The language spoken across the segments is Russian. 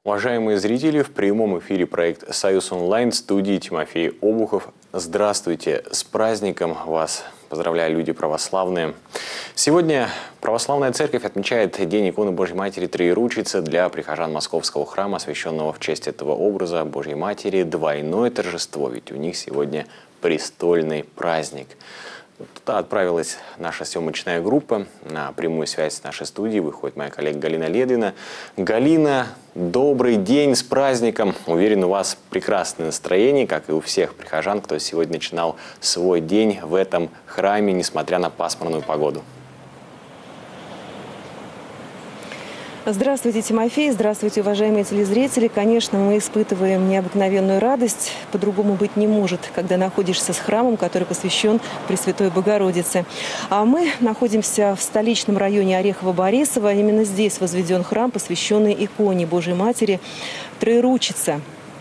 Уважаемые зрители, в прямом эфире проект «Союз онлайн», в студии Тимофей Обухов. Здравствуйте! С праздником вас! Поздравляю, люди православные! Сегодня Православная Церковь отмечает День иконы Божьей Матери Троеручицы. Для прихожан Московского храма, освященного в честь этого образа Божьей Матери, двойное торжество, ведь у них сегодня престольный праздник. Туда отправилась наша съемочная группа. На прямую связь с нашей студией выходит моя коллега Галина Ледвина. Галина, добрый день, с праздником! Уверен, у вас прекрасное настроение, как и у всех прихожан, кто сегодня начинал свой день в этом храме, несмотря на пасмурную погоду. Здравствуйте, Тимофей. Здравствуйте, уважаемые телезрители. Конечно, мы испытываем необыкновенную радость. По-другому быть не может, когда находишься с храмом, который посвящен Пресвятой Богородице. А мы находимся в столичном районе Орехово-Борисово. Именно здесь возведен храм, посвященный иконе Божьей Матери Троеручица.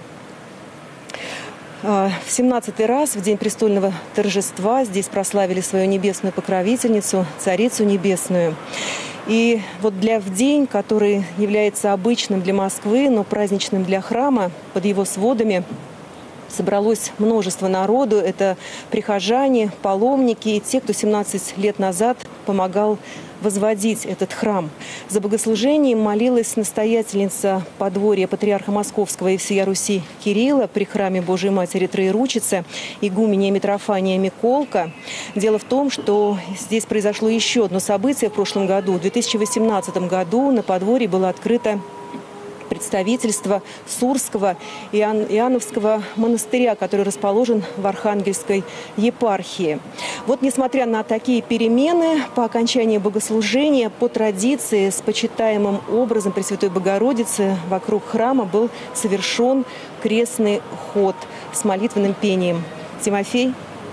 В 17-й раз, в день престольного торжества, здесь прославили свою небесную покровительницу, Царицу Небесную. И вот в день, который является обычным для Москвы, но праздничным для храма, под его сводами собралось множество народу. Это прихожане, паломники и те, кто 17 лет назад помогал возводить этот храм. За богослужением молилась настоятельница подворья патриарха Московского и всея Руси Кирилла при храме Божьей Матери Троеручицы, игуменья Митрофания Миколка. Дело в том, что здесь произошло еще одно событие в прошлом году. В 2018 году на подворье было открыто представительство Сурского Иоанновского монастыря, который расположен в Архангельской епархии. Вот, несмотря на такие перемены, по окончании богослужения, по традиции, с почитаемым образом Пресвятой Богородицы вокруг храма был совершен крестный ход с молитвенным пением. Тимофей?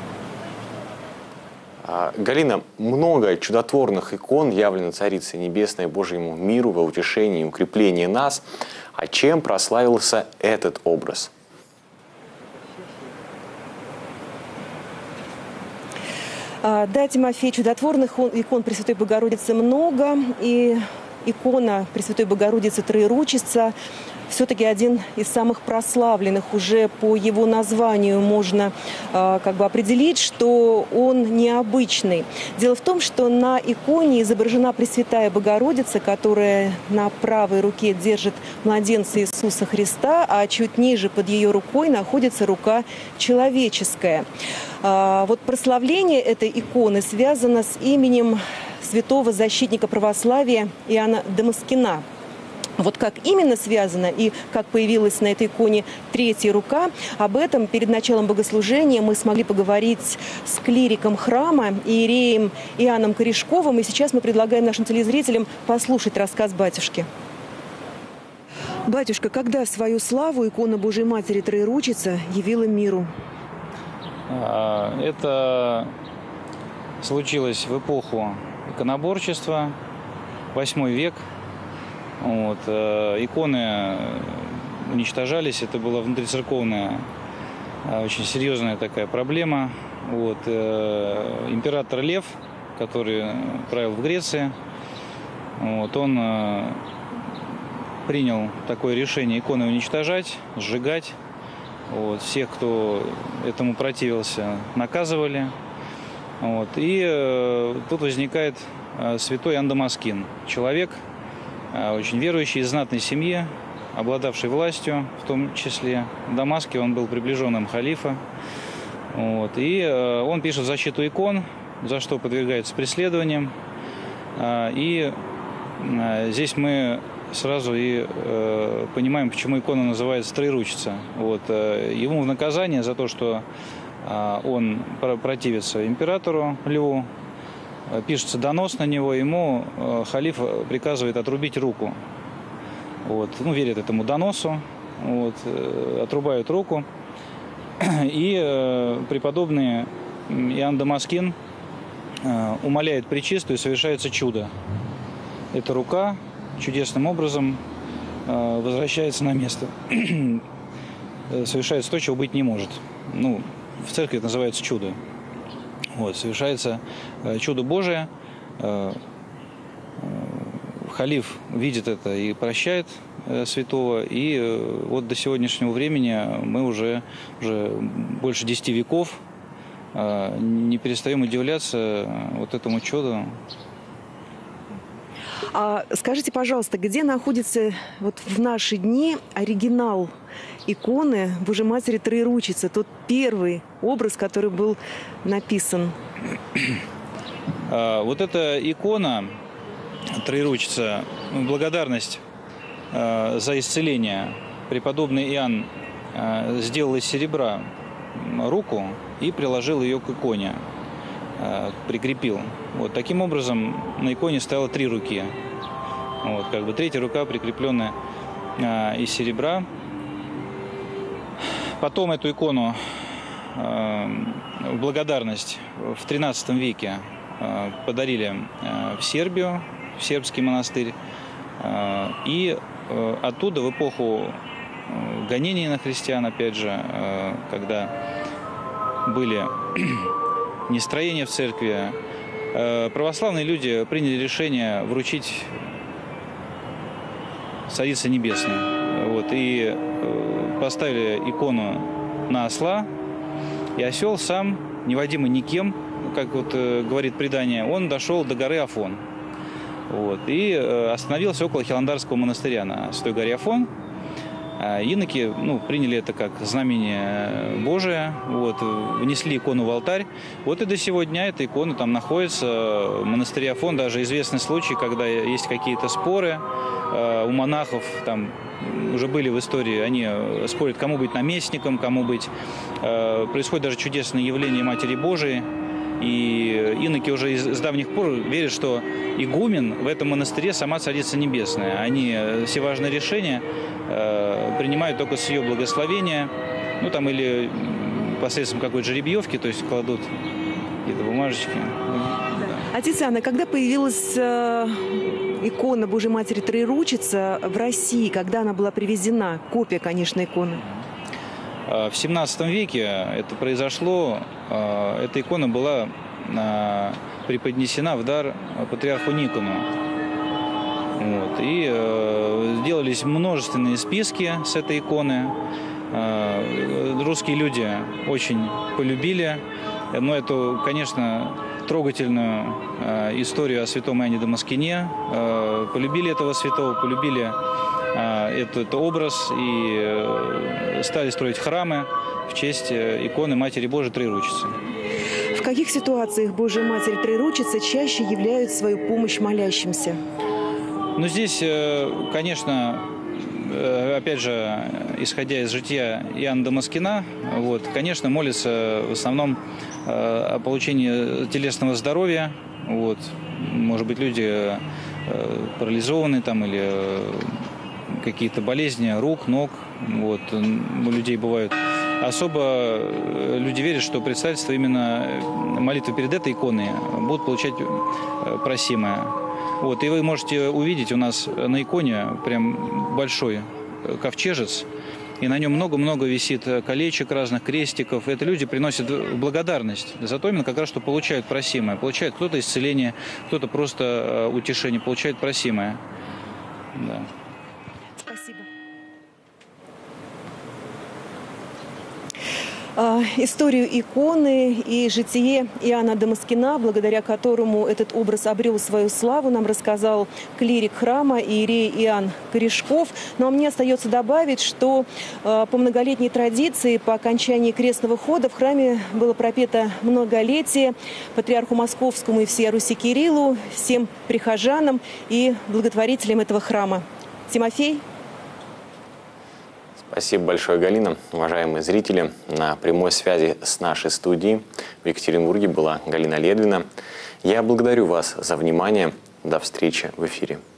Галина, много чудотворных икон явлено Царицей Небесной Божьему миру во утешении и укреплении нас. А чем прославился этот образ? Да, Тимофей, чудотворных икон Пресвятой Богородицы много. И икона Пресвятой Богородицы Троеручица все-таки один из самых прославленных. Уже по его названию можно определить, что он необычный. Дело в том, что на иконе изображена Пресвятая Богородица, которая на правой руке держит младенца Иисуса Христа, а чуть ниже под ее рукой находится рука человеческая. Вот прославление этой иконы связано с именем святого защитника православия Иоанна Дамаскина. Вот как именно связано и как появилась на этой иконе третья рука, об этом перед началом богослужения мы смогли поговорить с клириком храма, иереем Иоанном Корешковым. И сейчас мы предлагаем нашим телезрителям послушать рассказ батюшки. Батюшка, когда свою славу икона Божьей Матери Троеручица явила миру? Это случилось в эпоху иконоборчества, 8 век. Вот. Иконы уничтожались, это была внутрицерковная, очень серьезная такая проблема. Вот. Император Лев, который правил в Греции, вот, он принял такое решение иконы уничтожать, сжигать. Вот. Всех, кто этому противился, наказывали. Вот. И тут возникает святой Иоанн Дамаскин, человек, очень верующий, из знатной семьи, обладавший властью, в том числе в Дамаске. Он был приближенным халифа. Вот. И он пишет защиту икон, за что подвергается преследованиям. И здесь мы сразу и понимаем, почему икона называется Троеручица. Вот. Ему в наказание за то, что он противится императору Льву, пишется донос на него, ему халиф приказывает отрубить руку. Вот. Верят этому доносу, вот, отрубают руку. И преподобный Иоанн Дамаскин умоляет Пречистую, и совершается чудо. Эта рука чудесным образом возвращается на место. Совершается то, чего быть не может. В церкви это называется чудо. Вот, совершается чудо Божие. халиф видит это и прощает святого. И вот до сегодняшнего времени мы уже больше 10 веков не перестаем удивляться вот этому чуду. А скажите, пожалуйста, где находится вот в наши дни оригинал иконы Божьей Матери Троеручицы, тот первый образ, который был написан? Вот эта икона Троеручица, благодарность за исцеление. Преподобный Иоанн сделал из серебра руку и приложил ее к иконе, прикрепил. Вот таким образом на иконе стояло 3 руки. Вот, как бы третья рука прикрепленная из серебра. Потом эту икону в благодарность в XIII веке подарили в Сербию, в сербский монастырь. И оттуда в эпоху гонений на христиан, опять же, когда были нестроения в церкви, православные люди приняли решение вручить Царице Небесной. Вот, и поставили икону на осла, и осел сам, неводимый никем, как вот говорит предание, он дошел до горы Афон. Вот, и остановился около Хиландарского монастыря на Святой горе Афон. Иноки приняли это как знамение Божие, вот, внесли икону в алтарь. Вот и до сего дня эта икона там находится в монастыре Афон. Даже известны случаи, когда есть какие-то споры у монахов, там уже были в истории, они спорят, кому быть наместником, кому быть. Происходит даже чудесное явление Матери Божией. И иноки уже с давних пор верят, что игумен в этом монастыре сама Царица Небесная. Они все важные решения принимают только с ее благословения, там или посредством какой-то жеребьевки, то есть кладут какие-то бумажечки. Отец Иоанн, когда появилась икона Божьей Матери Троеручица в России, когда она была привезена, копия, конечно, иконы? В 17 веке это произошло. Эта икона была преподнесена в дар патриарху Никону. Вот. И сделались множественные списки с этой иконы. Русские люди очень полюбили. Но эту, конечно, трогательную историю о святом Иоанне Дамаскине. Полюбили этого святого, полюбили этот образ и стали строить храмы в честь иконы Матери Божией Троеручицы. В каких ситуациях Божья Матерь Троеручица чаще являет свою помощь молящимся? Здесь, конечно, опять же, исходя из жития Иоанна Дамаскина, конечно, молятся в основном о получении телесного здоровья. Может быть, люди парализованы или какие-то болезни рук, ног. У людей бывают. Особо люди верят, что предстательство именно молитвы перед этой иконой будут получать просимое. И вы можете увидеть у нас на иконе прям большой ковчежец, и на нем много-много висит колечек разных, крестиков. Это люди приносят благодарность за то именно как раз, что получают просимое. Получает кто-то исцеление, кто-то просто утешение, получает просимое. Да. Спасибо. Историю иконы и житие Иоанна Дамаскина, благодаря которому этот образ обрел свою славу, нам рассказал клирик храма иерей Иоанн Корешков. Ну а мне остается добавить, что по многолетней традиции, по окончании крестного хода в храме было пропето многолетие патриарху Московскому и всей Руси Кириллу, всем прихожанам и благотворителям этого храма. Тимофей. Спасибо большое, Галина. Уважаемые зрители, на прямой связи с нашей студией в Екатеринбурге была Галина Ледвина. Я благодарю вас за внимание. До встречи в эфире.